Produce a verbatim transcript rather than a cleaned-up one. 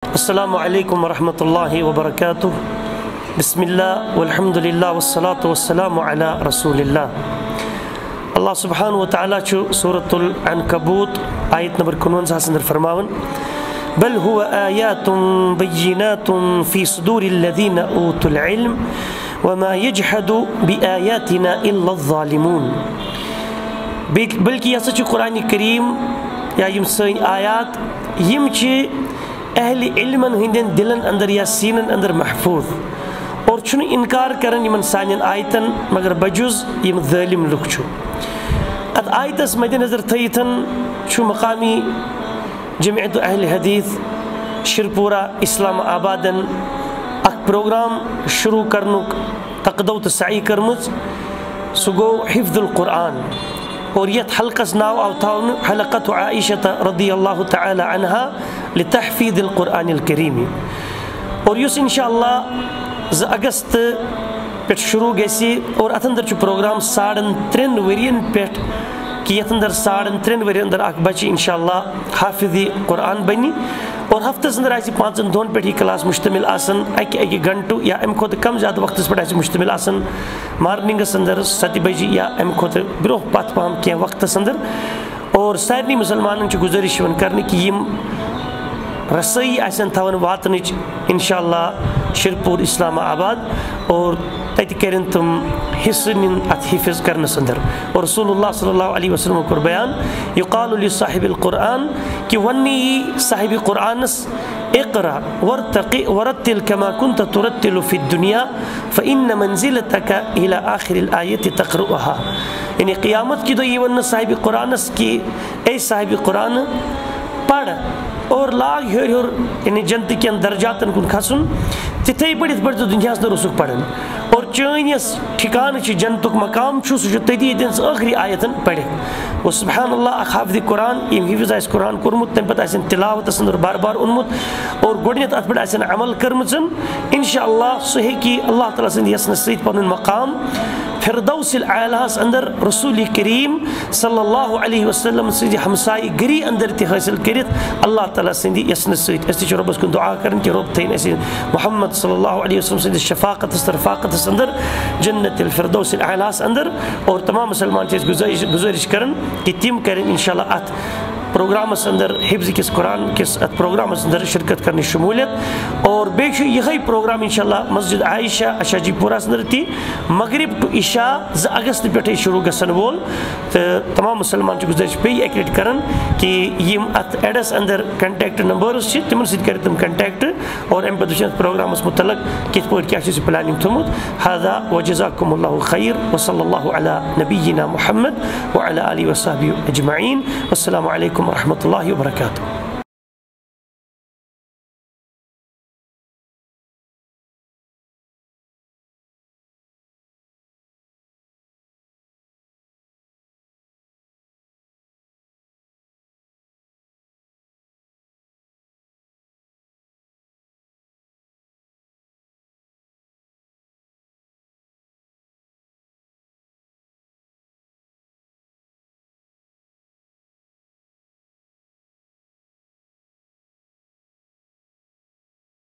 अस्सलामु अलैकुम वरहमतुल्लाहि वबरकातुह। बिस्मिल्लाह वल्हम्दुलिल्लाह वस्सलातु वस्सलामु अला रसूलिल्लाह। अल्लाह सुब्हानहु व तआला छु सूरतुल अनकबूत आयत नंबर इक्यानवे अंदर फरमावन, बल हुवा आयातुन बय्यिनातुन फी सुदूरिल्लज़ीना ऊतुल इल्म वमा यजहदु बिआयातिना इल्ला ज़ालिमून। बल्कि यह छु कुरान करीम या यम सैन आयात यम छि अहल इल्मन हिंदन दिलन अंदर या सीनन अंदर महफूज और छुन इनकार करन यमन सानियन आयतन मगर बजुज यम ज़ालिम लुक छु। अत आयतस मद्देनजर थयिथन छु मकामी जमीयत अहल हदीस शिरपुरा इस्लाम आबादन अख प्रोग्राम शुरू करनुक तकदौत सई करमुज सु गो हिफ्जुल कुरान और यथ हल्कस नाव आव थावन हलकत आइशा रदियल्लाहु तआला अन्हा लितहफीज़िल कुरानिल करीम और युस इंशाअल्लाह ज़ अगस्त पे शुरू गसी और अथ अंदर प्रोग्राम साड़न त्रेन वरियन पे कि यथ अंदर साड़न त्रेन वरियन अंदर अख बच्चे इंशाअल्लाह हाफिज़ी कुरान बनी और हफ्तस अंदर आसि पाँचन दोन पे क्लास मुश्तमिल आसन अकि अकि घंटू या अम खुद कम ज़्यादा वक्तस पे आसि मुश्तमिल आसन मार्निंगस अंदर सत बजे या अम खुद ब्रोह पत पहम क्या वक्तस अंदर और सारे मुसलमानन गुजारिश करने कि यम रसई आसन थवन वातनच इंशाअल्लाह शिरपुर इस्लाम आबाद और तत करें तुम हिस्से निन अत हिफज करनस अंदर और रसूलुल्लाह सल्लल्लाहु अलैहि वसल्लम को बयान युकालु लिसाहिबिल कुरान कि वन्नी साहिब कुरानस इक़रा वरतक़ि वरत्तिल कमा कुन्त तुरत्तिलु फिद दुनिया फ़इन्न मंज़िलतक इला आखिरिल आयति तक़रउहा। यानी क़यामत की तो ये वन साहिब कुरानस की ए साहिब कुरान पढ़ और लाग हेर हेर यानी जनत के दर्जातन कुन खसन तिथे पढ़ पढ़ तो दुनिया रुसुक पढ़न और चैनस ठिकान जनतुक मकाम सह तती आखिरी आयतन पढ़ वो सुब्हानअल्लाह हाफिज़ कुरान यम हिफ्ज़ आस कुरान कोर्मुत तम पत तिलावतस अंदर बार बार ओनमुत और गोडनेथ अत पे अमल कर्मचन इंशाअल्लाह सह हेकि अल्लाह ताला सद यसन सहित पनुन मकाम फिरदौसिल आलास अंदर रसूल करीम सल्लल्लाहु अलैहि वसल्लम सद हमसाई गरी अंदर ति हासिल करित अल्लाह ताला सद यसन सहित अस ति रब्बस कुन दुआ करन कि रब थैन अस मोहम्मद सल्लल्लाहु अलैहि वसल्लम सद शफाकत तरफाकत अंदर जन्नत फिरदौसिल आलास अंदर और तमाम मुसलमान गुजारिश गुजारिश करन कि तिम करें इंशाअल्लाह अत प्रोग्राम अंदर हिफ्ज़ किस कुरान किस अत प्रोग्राम अंदर शिरकत करने शमूलियत और बेशु यही प्रोग्राम इंशाअल्लाह मस्जिद आयशा अशाजीपुरा अंदर थी मगरिब टू इशा ज अगस्त पे शुरू गसन वोल तो तमाम मुसलमान गुजारिश पे एक्ट करन कि यम अत एडस अंदर कंटेक्ट नंबर्स तिमन सद कर तुम कंटेक्ट और अम पे प्रोग्राम मुतलक कित पे क्या प्लानिंग थोमुत हादा व जज़ाकुमुल्लाहु खैर व सल्लल्लाहु अला नबिय्यिना मुहम्मद व अला आलिहि व सहबिहि अजमईन। अस्सलामु अलैकुम व रहमतुल्लाहि व बरकातुहू।